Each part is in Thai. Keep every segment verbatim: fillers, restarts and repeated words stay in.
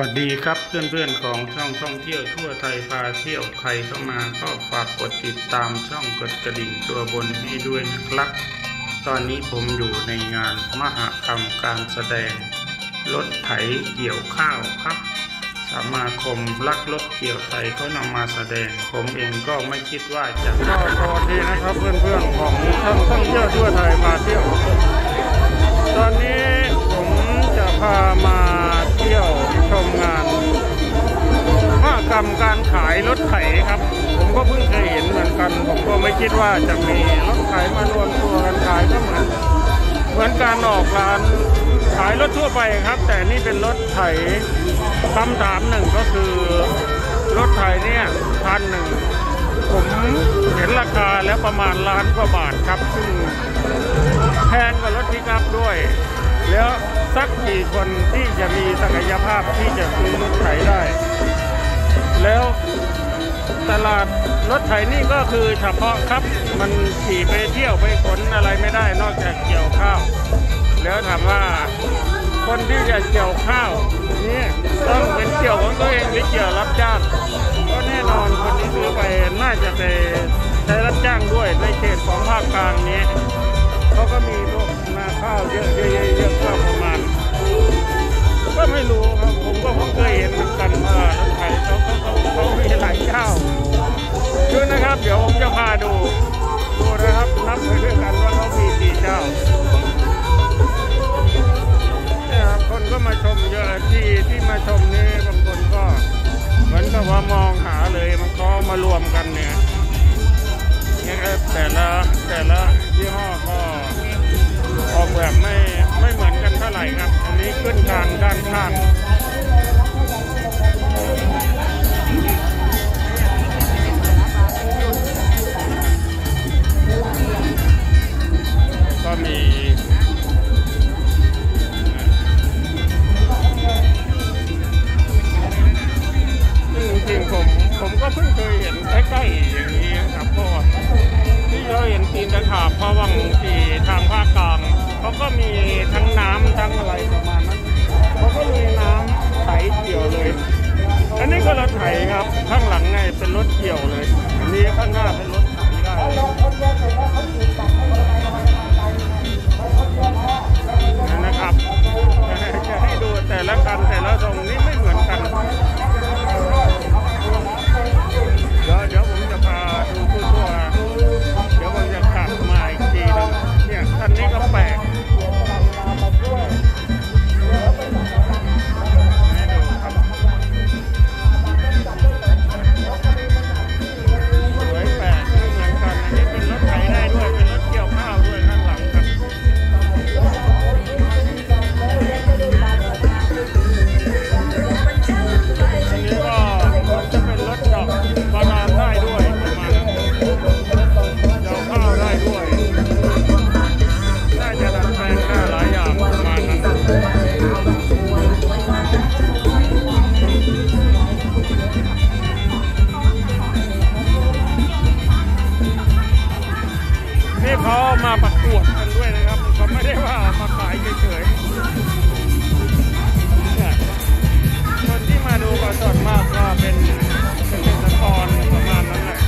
วัสดีครับเพื่อนๆของช่องท่องเที่ยวทั่วไทยพาเที่ยวใครเข้ามาก็ฝากกดติดตามช่องกดกระดิ่งตัวบนให้ด้วยนะครับตอนนี้ผมอยู่ในงานมหกรรมการแสดงรถไถเกี่ยวข้าวครับสมาคมรักรถเกี่ยวไถเขานำมาแสดงผมเองก็ไม่คิดว่าจะก็สวัสดีนะครับเพื่อนๆของช่องท่องเที่ยวทั่วไทยพาเที่ยวตอนนี้ผมจะพามาเที่ยวชมงานมหกรรมการขายรถไถครับผมก็เพิ่งเคยเห็นเหมือนกันผมก็ไม่คิดว่าจะมีรถไถมารวมตัวกันขายก็เหมือนเหมือนการออกร้านขายรถทั่วไปครับแต่นี่เป็นรถไถคำถามหนึ่งก็คือรถไถเนี่ยพันหนึ่งผมเห็นราคาแล้วประมาณล้านกว่าบาทครับซึ่งแพงกว่ารถปิกอัพด้วยแล้วสักกี่คนที่จะมีศักยภาพที่จะซื้อรถไถได้แล้วตลาดรถไถนี่ก็คือเฉพาะครับมันขี่ไปเที่ยวไปขนอะไรไม่ได้นอกจากเกี่ยวข้าวแล้วถามว่าคนที่จะเกี่ยวข้าวนี่ต้องเป็นเกี่ยวของตัวเองหรือเกี่ยวรับจ้างก็แน่นอนคนที่ซื้อไปน่าจะไปใช้รับจ้างด้วยในเขตของภาคกลางนี้เขาก็มีพวกนาข้าวเยอะเยอะเยอะก็ประมาณก็ไม่รู้ครับผมก็เพิ่งเคยเห็นเหมือนกันว่ารถไถเขาเขาเขาเขามีหลายเจ้าดูนะครับเดี๋ยวผมจะพาดูดูนะครับนับไปด้วยกันว่าเขามีกี่เจ้าเนี่ยครับคนก็มาชมเยอะที่ที่มาชมนี่บางคนก็เหมือนกับว่ามองหาเลยมันก็มารวมกันเนี่ยเนี่ยแต่ละแต่ละยี่ห้อก็ออกแบบไม่ไม่เหมือนกันเท่าไหร่ครับอันนี้ขึ้นทางด้านข้างก็มีจริงๆผมผมก็เพิ่งเคยเห็นใกล้ๆอย่างนี้ครับเพราะว่าที่เราเห็นตีนตะขาบเพราะว่าที่ทางภาคกลางเขาก็มีทั้งน้ำทั้งอะไรประมาณนั้นเขาก็มีน้ำไถเกี่ยวเลยอันนี้ก็รถไถครับข้างหลังไงเป็นรถเกี่ยวเลยอันนี้ข้างหน้าเป็นรถไถได้นั่นนะครับจะให้ดูแต่ละคันแต่ละทรงนี้ไม่เหมือนกันเดี๋ยวเดี๋ยวผมจะพาดูทั่วๆเดี๋ยวผมจะขับมาอีกทีนึงเนี่ยคันนี้ก็แปลกให้ดูครับสวยแปลกไม่เหมือนกันอันนี้เป็นรถไถได้ด้วยเป็นรถเกี่ยวข้าวด้วยข้างหลังครับอันนี้ก็มันจะเป็นรถดอกบาดาลได้ด้วยประมาณนั้นเกี่ยวข้าวได้ด้วยน่าจะดัดแปลงได้หลายอย่างประมาณนั้นนี่เขามาประกวดกันด้วยนะครับเขาไม่ได้ว่ามาขายเฉยๆคนที่มาดูก็ส่วนมากก็เป็นเกษตรกรประมาณนั้นแหละ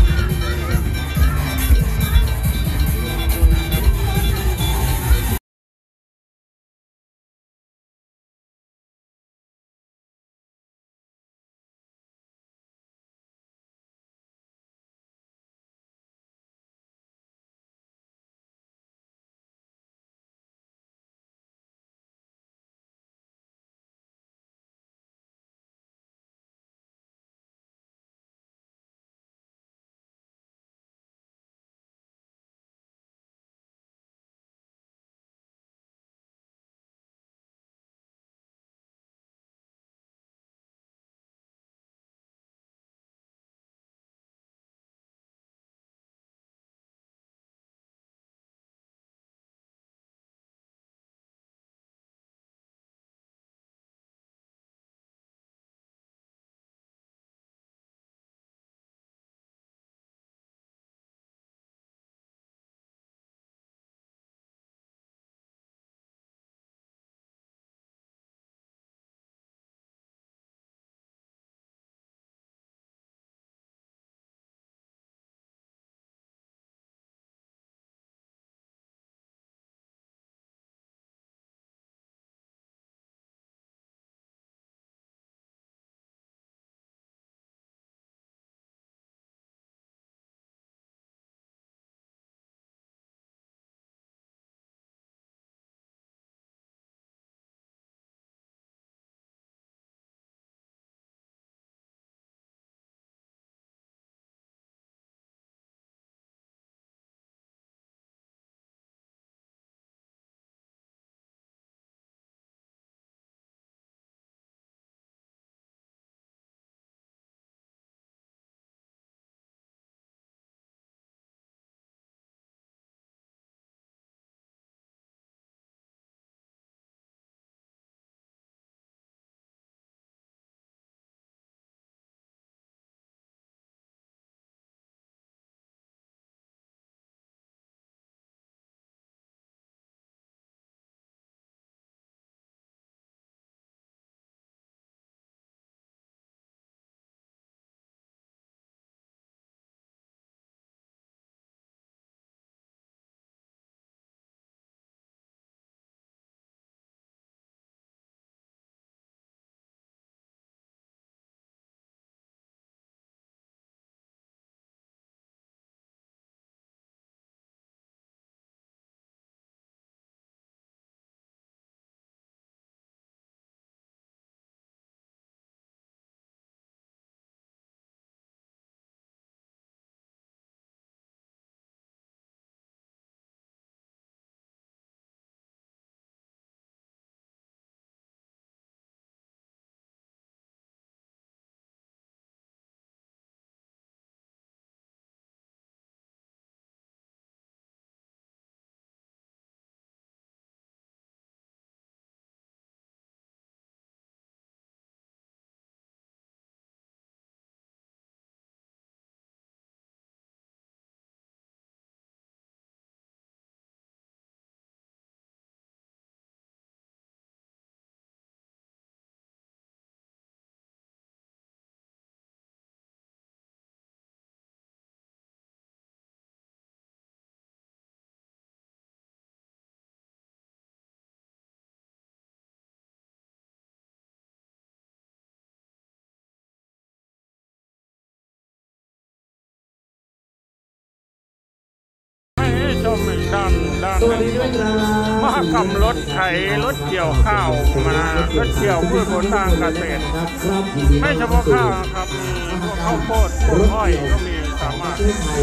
านมากำรถไถรถเกี่ยวข้าวมารถเกี่ยวพืชผลทางเกษตรไม่เฉพาะข้าวนะครับมีพวกข้าวโพดพวกอ้อยก็มีสามารถ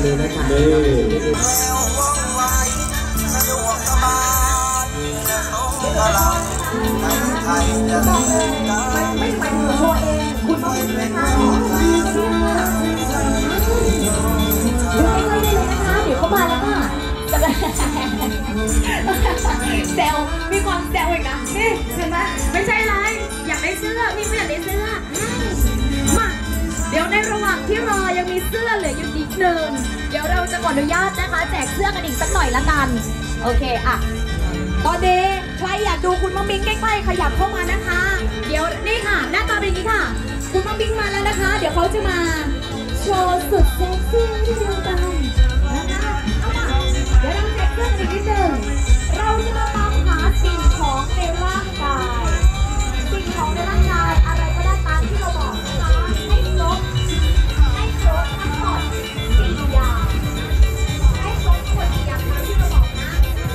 ไม่ไม่หมายถึงโชว์เองคุณต้องเป็นนะคะดูใกล้ๆได้เลยนะคะเดี๋ยวเขามาแล้วค่ะแซวมีความแซวอีกนะนี่เห็นไหมไม่ใช่ไรอยากได้เสื้อมีไม่อยากได้เสื้อมาเดี๋ยวในระหว่างที่รอยังมีเสื้อเหลืออยู่นิดนึงเดี๋ยวเราจะขออนุญาตนะคะแจกเสื้อกันอีกสักหน่อยละกันโอเคอ่ะตอนนี้ใครอยากดูคุณมังมิงใกล้ๆขยับเข้ามานะคะเดี๋ยวนี่ค่ะหน้าตาเป็นอย่างนี้ค่ะคุณมังมิงมาแล้วนะคะเดี๋ยวเขาจะมาโชว์สุดเซ็กซี่ที่ดูกันนะคะเอามาเดี๋ยวเราแจกเสื้ออีกนิดนึงเราจะมาตามหาสิ่งของในร่างกายสิ่งของในร่างกายอะไรก็ได้ตามที่เราบอกนะคะให้ครบให้ครบทั้งหมดสี่อย่างให้ครบหมดสี่อย่างตามที่เราบอกนะ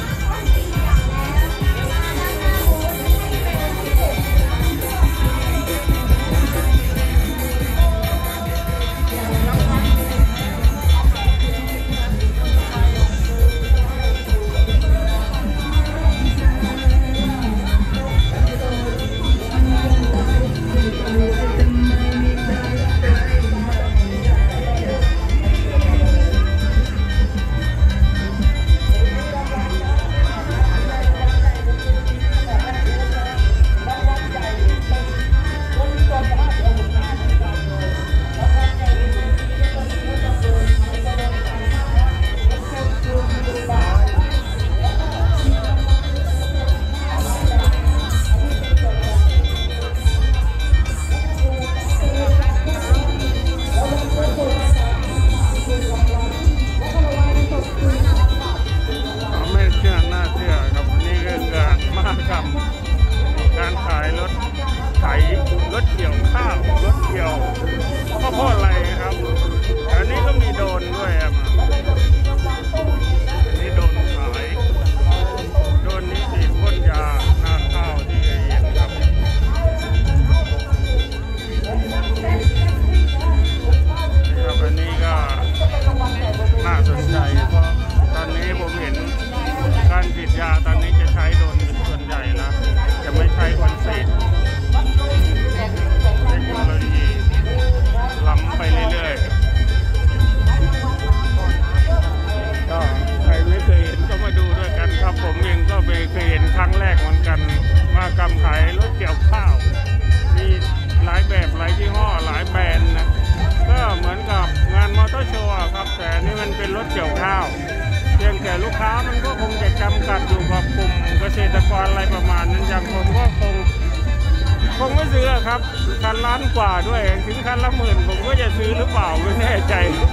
การขายรถไถรถเกี่ยวข้าวรถเกี่ยวข้าวโพดอะไรครับอันนี้ก็มีโดรนด้วยครับอันนี้โดรนขายโดรนนี้ฉีดพ่นยาหน้าข้าวที่เห็นครับนี่ครับอันนี้ก็น่าสนใจเพราะตอนนี้ผมเห็นการฉีดยาตอนนี้จะใช้โดรนเป็นส่วนใหญ่แล้วจะไม่ใช้คนฉีดเทคโนโลยีล้ำไปเรื่อยๆก็ใครไม่เคยเห็นก็มาดูด้วยกันครับผมเองก็ไม่เคยเห็นครั้งแรกเหมือนกันมากำขายรถเกี่ยวข้าวมีหลายแบบหลายยี่ห้อหลายแบรนด์นะก็เหมือนกับงานมอเตอร์โชว์ครับแต่นี่มันเป็นรถเกี่ยวข้าวเพียงแต่ลูกค้ามันก็คงจะจำกัดอยู่กับกลุ่มเกษตรกรอะไรประมาณนั้นอย่างผมก็คงคงไม่ซื้อครับคันล้านกว่าด้วยถึงคันละหมื่นผมก็จะซื้อหรือเปล่าไม่แน่ใจ